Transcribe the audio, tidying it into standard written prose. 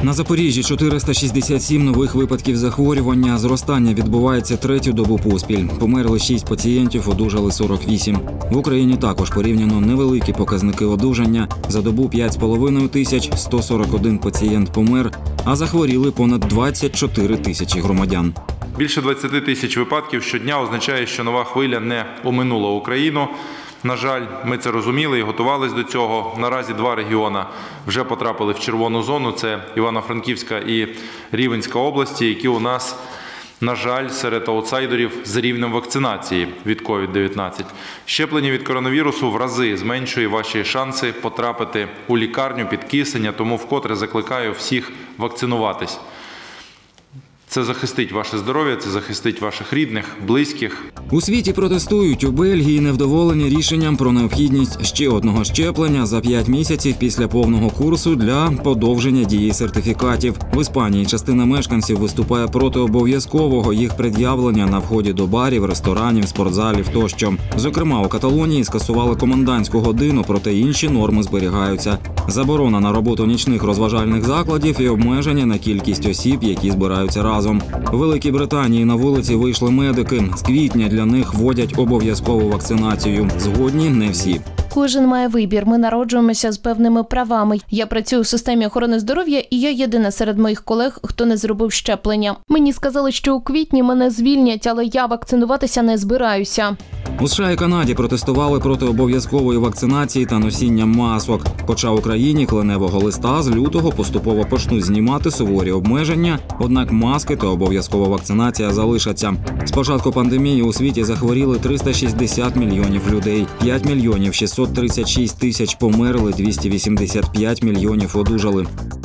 На Запоріжжі 467 нових випадків захворювання. Зростання відбувається третю добу поспіль. Померли 6 пацієнтів, одужали 48. В Україні також порівняно невеликі показники одужання. За добу 5,5 тисяч, 141 пацієнт помер, а захворіли понад 24 тисячі громадян. Більше 20 тисяч випадків щодня означає, що нова хвиля не оминула Україну. На жаль, ми це розуміли і готувалися до цього. Наразі 2 регіони вже потрапили в червону зону. Це Івано-Франківська і Рівненська області, які у нас, на жаль, серед аутсайдерів з рівнем вакцинації від COVID-19. Щеплення від коронавірусу в рази зменшує ваші шанси потрапити у лікарню під кисень, тому вкотре закликаю всіх вакцинуватись. Це захистить ваше здоров'я, це захистить ваших рідних, близьких. У світі протестують. У Бельгії невдоволені рішенням про необхідність ще одного щеплення за 5 місяців після повного курсу для подовження дії сертифікатів. В Іспанії частина мешканців виступає проти обов'язкового їх пред'явлення на вході до барів, ресторанів, спортзалів тощо. Зокрема, у Каталонії скасували комендантську годину, проте інші норми зберігаються. Заборона на роботу нічних розважальних закладів і обмеження на кількість осіб, які збираються разом. У Великій Британії на вулиці вийшли медики. З квітня для них вводять обов'язкову вакцинацію. Згодні не всі. Кожен має вибір. Ми народжуємося з певними правами. Я працюю в системі охорони здоров'я, і я єдина серед моїх колег, хто не зробив щеплення. Мені сказали, що у квітні мене звільнять, але я вакцинуватися не збираюся. У США і Канаді протестували проти обов'язкової вакцинації та носіння масок. Хоча Україні кленевого листа з лютого поступово почнуть знімати суворі обмеження, однак маски та обов'язкова вакцинація залишаться. З початку пандемії у світі захворіли 360 мільйонів людей, 5 мільйонів 636 тисяч померли, 285 мільйонів одужали.